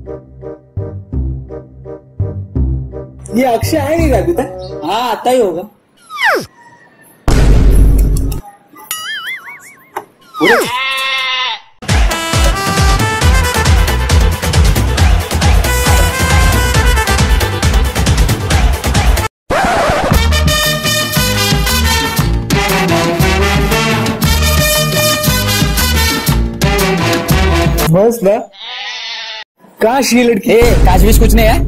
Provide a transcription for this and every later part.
ये अक्षय आएगा अभी तक? हाँ आता ही होगा। बस ना, काश ये लड़की। काश भी कुछ नहीं है।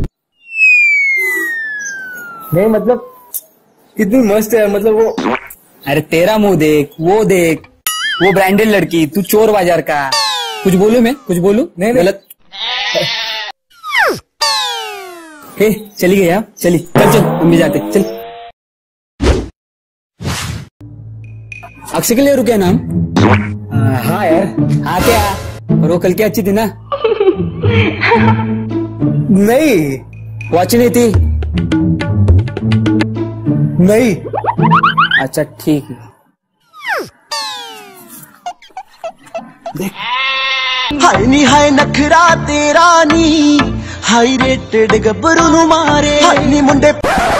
नहीं मतलब कितनी मस्त है, मतलब वो। अरे तेरा मुंह देख, वो देख, वो ब्रांडेड लड़की, तू चोर बाजार का। कुछ बोलूं मैं? कुछ बोलूं? नहीं गलत। हे चली गई यार, चली। चल चल हम भी जाते, चल। अक्षय के लिए रुके नाम? हाँ यार। हाँ क्या? और वो कल की अच्छी थी ना? नहीं। वो अच्छी नहीं थी? नहीं। अच्छा ठीक है। हाय नी हाय नखरा तेरा नी, हाई रेटेड गब्बरू नु मारे। हाय नी मुंडे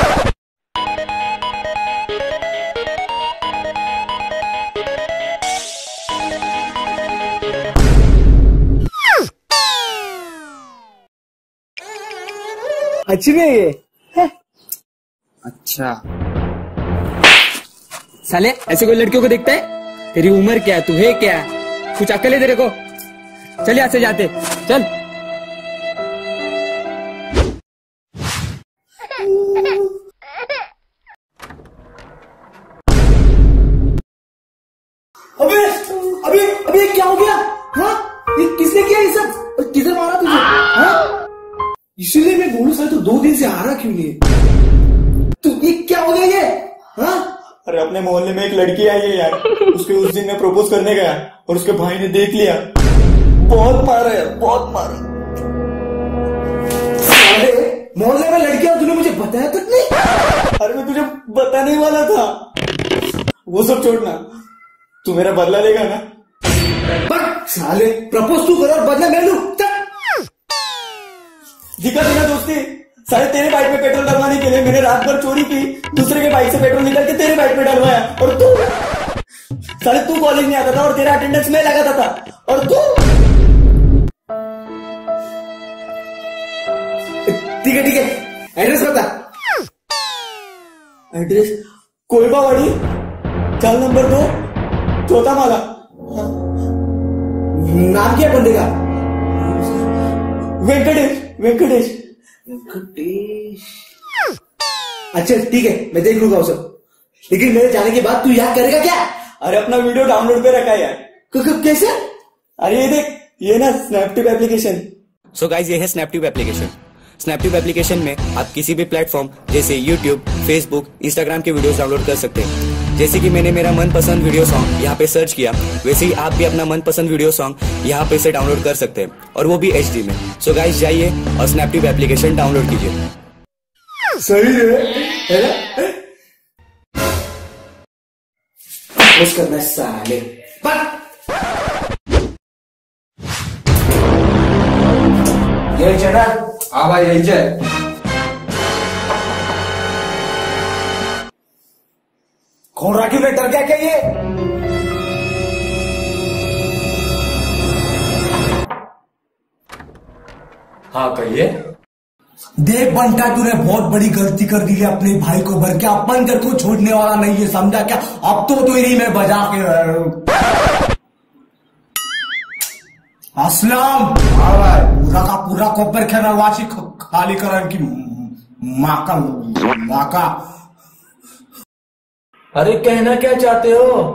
अच्छी नहीं है ये। अच्छा साले, ऐसे कोई लड़कियों को देखता है? तेरी उम्र क्या है, तू है क्या? कुछ अकल है तेरे को? चल यहाँ से जाते, चल। अबे अबे अबे क्या हो गया? हाँ ये किसने किया ये सब? और किधर मारा तुझे? हाँ इसीलिए मैं बोलूं सर, तो 2 दिन से आ रहा क्यों नहीं? तू ये क्या हो गया ये? हाँ अरे अपने मोहल्ले में एक लड़की आई है यार, उसके उस दिन मैं प्रपोज करने गया और उसके भाई ने देख लिया। बहुत मारा यार, बहुत मारा। अरे मोहल्ले में लड़कियां, तूने मुझे बताया तक नहीं? अरे मैं तुझे बताने ही वाला था। वो सब छोड़ना, तू मेरा बदला लेगा ना? बट साले, प्रपोज तू कर और बदला मैं लूं? दिखा देना दोस्ती। सारे तेरे बाइक में पेट्रोल डलवाने के लिए मैंने रात भर चोरी की, दूसरे के बाइक से पेट्रोल निकाल के तेरे बाइक में डलवाया। और तू साले, तू कॉलेज में आता था और तेरा अटेंडेंस में लगाता था। और तू ठीक है, एड्रेस बता। एड्रेस कोलबावाड़ी, चाल नंबर 2, चौथा माला। नाम क्या बंदे का? वेंकटेश। वेंकटेश। अच्छा ठीक है, मैं देख लूंगा वो सब। लेकिन मेरे जाने के बाद तू याद करेगा क्या? अरे अपना वीडियो डाउनलोड पे रखा है यार। कैसे? अरे ये देख, ये ना स्नैपट्यूब एप्लीकेशन। सो गाइज, ये है स्नैपट्यूब एप्लीकेशन। स्नैपट्यूब एप्लीकेशन में आप किसी भी प्लेटफॉर्म जैसे यूट्यूब, फेसबुक, इंस्टाग्राम के वीडियोस डाउनलोड कर सकते हैं। जैसे कि मैंने मेरा मनपसंद वीडियो सॉन्ग यहाँ पे सर्च किया, वैसे ही आप भी अपना मनपसंद वीडियो सॉन्ग यहाँ पे से डाउनलोड कर सकते हैं, और वो भी HD में। सो गाइज जाइए और स्नैपट्यूब एप्लीकेशन डाउनलोड कीजिए। सही है ना? बस करना है साले। ये चढ़ा। हाँ भाई यही है। कौन राखी में डर गया क्या ये? हाँ कहिए। देख बंटा, तूने बहुत बड़ी गलती कर दी है अपने भाई को भर के। अपन तेरे को छोड़ने वाला नहीं है, समझा क्या? अब तो इन्हीं में बजा के असलम। हाँ भाई, पूरा का पूरा कॉपर खेला वाशी खाली कर की माँ का। अरे कहना क्या चाहते हो?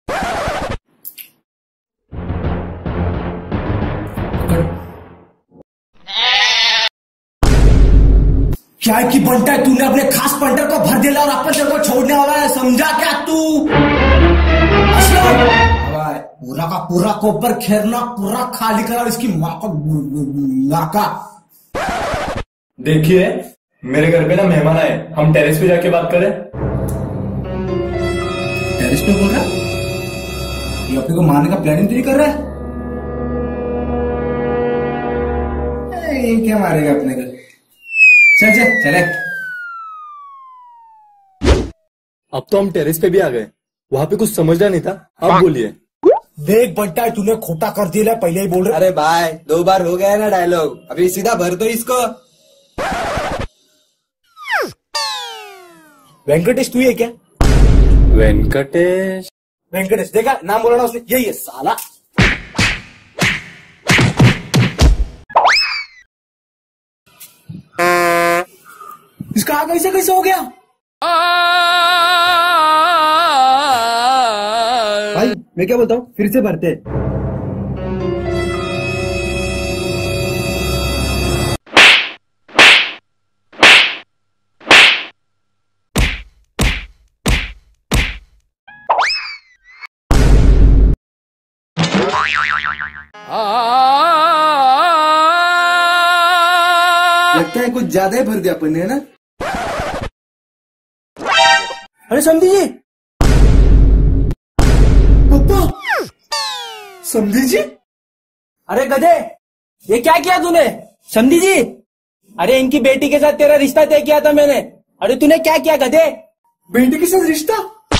क्या की बंटा, तूने अपने खास पंटर को भर दिया और अपन तेरे को छोड़ने वाला है, समझा क्या तू? पूरा का पूरा कोपर खेरना पूरा खाली करा इसकी माँ का। देखिए मेरे घर पे ना मेहमान आए, हम टेरेस पे जाके बात करें। टेरेस पे बोल रहा है? ये अपने को मारने का प्लानिंग तो नहीं कर रहा है? ये क्या मारेगा अपने को। चल चल चले। अब तो हम टेरेस पे भी आ गए, वहाँ पे कुछ समझना नहीं था, अब बोलिए। देख बंटा, तूने खोटा कर दिया, पहले ही बोल रहा। अरे भाई 2 बार हो गया है ना डायलॉग, अभी सीधा भर दो इसको। वेंकटेश तू है क्या? वेंकटेश? वेंकटेश देखा नाम बोला ना उसने, यही है साला। इसका आग ऐसे कैसे हो गया? भाई मैं क्या बोलता हूँ, फिर से भरते हैं। लगता है कुछ ज्यादा ही भर दिया अपन ने, है ना? अरे समधी जी, पापा, समधी जी, अरे गधे, ये क्या किया तूने? समधी जी, अरे इनकी बेटी के साथ तेरा रिश्ता तय किया था मैंने। अरे तूने क्या किया गधे? बेटी के साथ रिश्ता?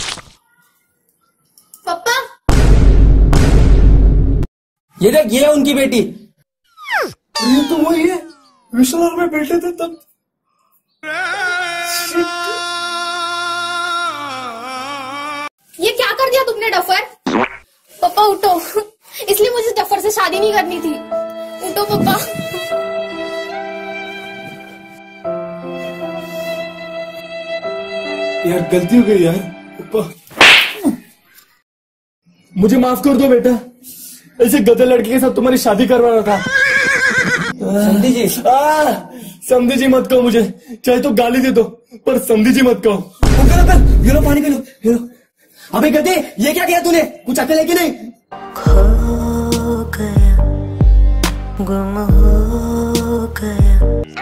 पापा, ये देख, ये है उनकी बेटी। ये तो वही है, विशाल में बैठे थे तब। ये क्या कर दिया तुमने डफर? पापा उठो, इसलिए मुझे डफर से शादी नहीं करनी थी। उठो पापा। यार गलती हो गई यार, पापा मुझे माफ कर दो बेटा, ऐसे गधे लड़के के साथ तुम्हारी शादी करवाना था। समधी जी, समधी जी मत कहो मुझे, चाहे तो गाली दे दो, पर समधी जी मत कहो। अंकल ये लो पानी पी लो, ये लो। अबे गधे, ये क्या किया तूने? कुछ अकल है कि नहीं? खो गया, गुम हो गया।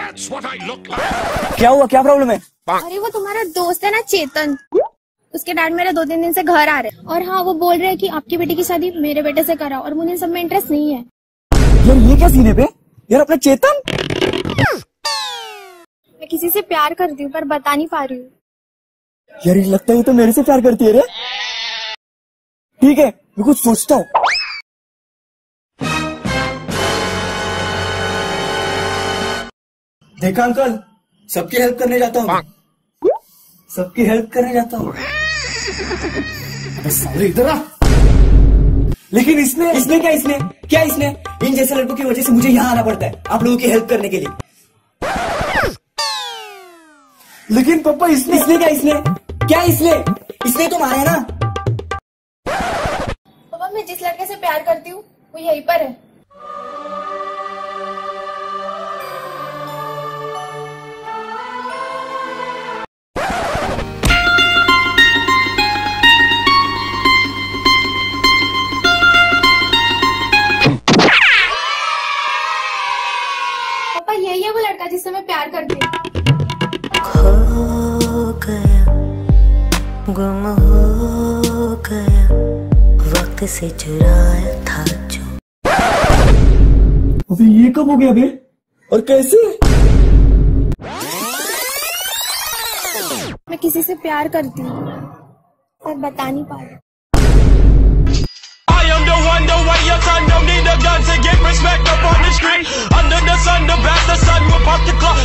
क्या हुआ, क्या प्रॉब्लम है? अरे वो तुम्हारा दोस्त है ना चेतन, उसके डैड मेरे 2-3 दिन से घर आ रहे हैं, और हाँ वो बोल रहे हैं कि आपकी बेटी की शादी मेरे बेटे से कराओ, और मुझे सब में इंटरेस्ट नहीं है। यार ये क्या सीन है बे? यार अपना चेतन, मैं किसी से प्यार करती हूँ पर बता नहीं पा रही हूँ। यार ये लगता है तो मेरे से प्यार करती है रे। ठीक है, मैं कुछ सोचता हूँ। देखा अंकल, सबकी हेल्प करने जाता हूँ, सबकी हेल्प करने जाता हूँ। अबे साले इधर आ। लेकिन इसने क्या इसने इन जैसे लड़कों की वजह से मुझे यहाँ आना पड़ता है आप लोगों की हेल्प करने के लिए। लेकिन पापा इसने तो मारा है ना। पापा मैं जिस लड़के से प्यार करती हूँ वो यहीं पर है। पापा यही है वो लड़का जिससे मैं प्यार करती हूँ। खो गया, गुम हो गया, वक्त से चुराया था जो। अबे ये कब हो गया बे, और कैसे? मैं किसी से प्यार करती हूँ पर बता नहीं पा रही। I am the one, the way your son don't need a gun to get respect up on the street. Under the sun, the best the sun will pop the clock.